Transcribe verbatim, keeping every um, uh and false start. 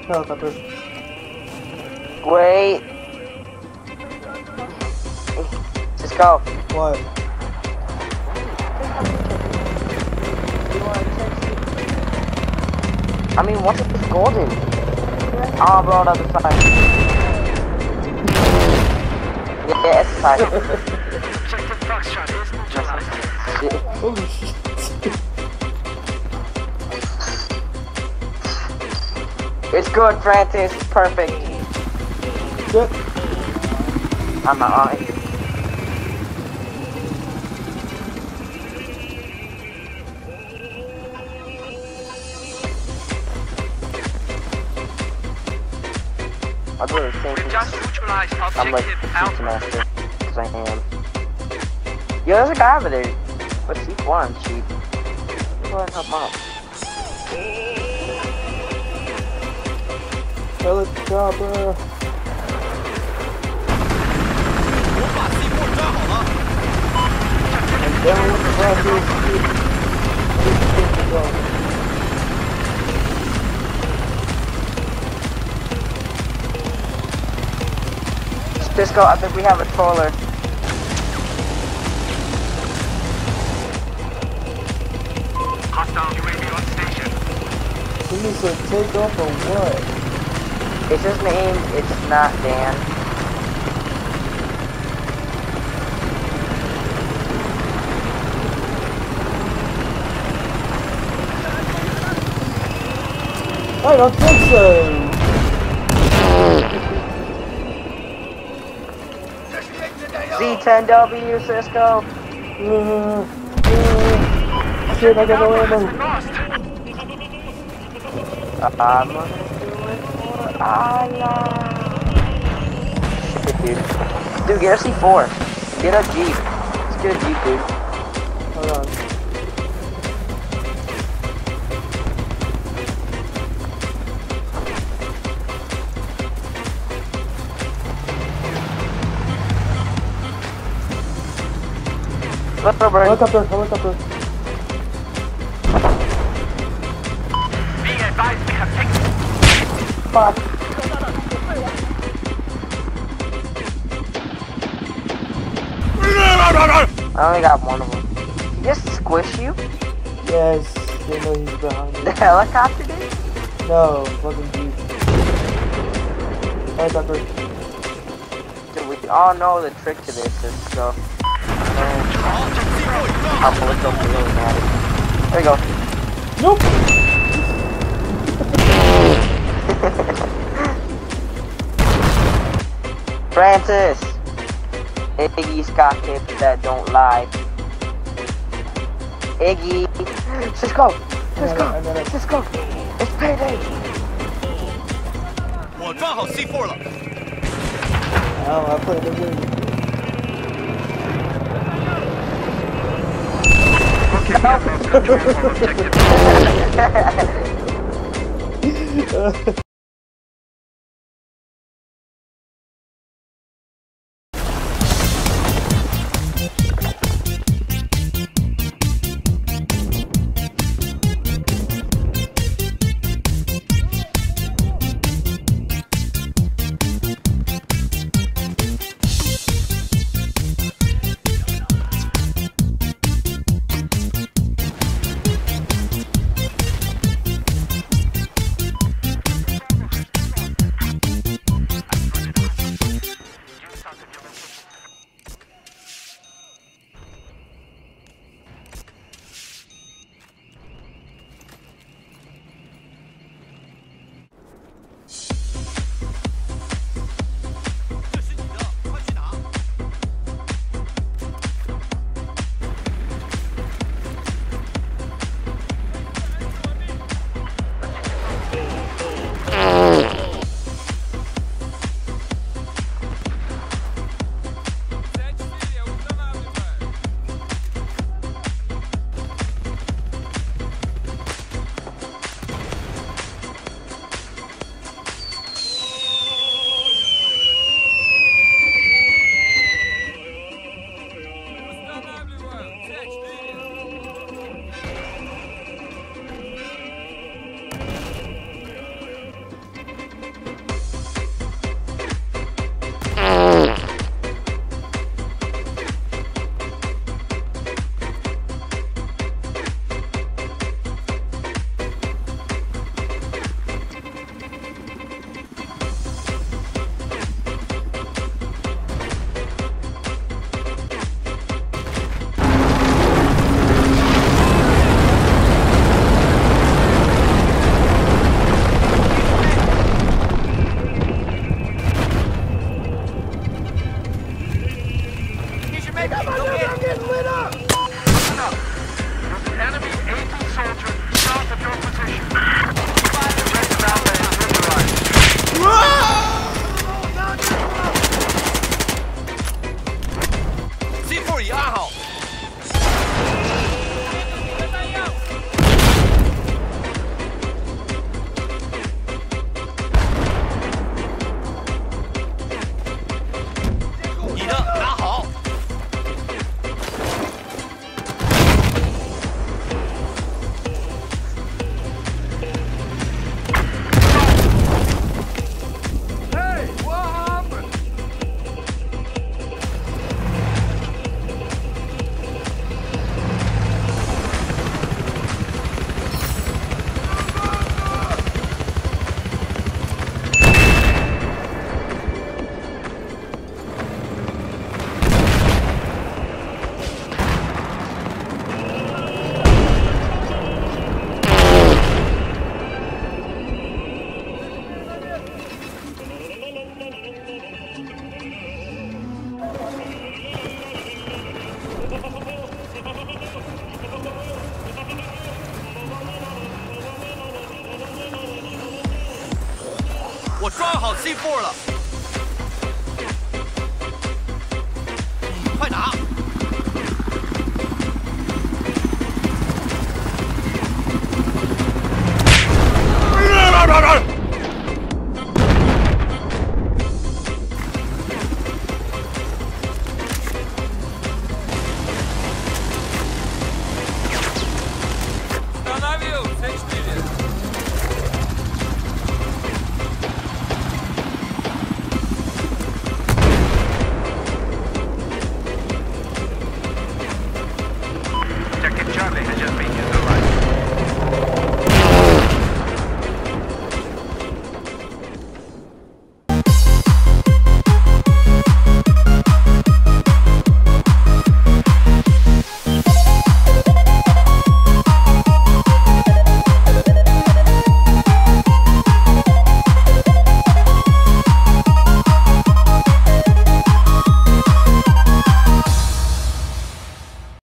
Helicopter. Wait. Let's go. What? I mean, what's this golden? Oh, bro, on the other side. Yeah, it's the side. Shit. Holy shit. It's good, Francis. It's perfect. Good. I'm not on it. I'll do the same thing. I'm like Super Master, because I am. Yo, there's a guy over there. What's he for? I'm cheap. Go ahead and help out. Helicopter. And down with the Francis. Cisco, I think we have a troller. Hostile U A V on station. He needs to take off or what? It's his name, it's not Dan. I don't think so. Z ten W, Cisco. Mm, mm, shit, I got no ammo. I'm gonna do it for Allah. Shit, dude. Dude, get a C four. Get a Jeep. Let's get a Jeep, dude. Hold on. Let's go, Bird. Helicopter, helicopter. Be advised, we have taken. Fuck. I only got one of them. Did he just squish you? Yes, they know he's behind me. The helicopter did? No, fucking Jeep. Helicopter. Dude, we all know the trick to this is so. Our bullets don't really matter. There you go. Nope. Francis! Iggy's got hips that don't lie. Iggy! Cisco! Cisco! Cisco! It's payday! 我抓好 C four 了。 Oh, I played the game. Objective. C four 了。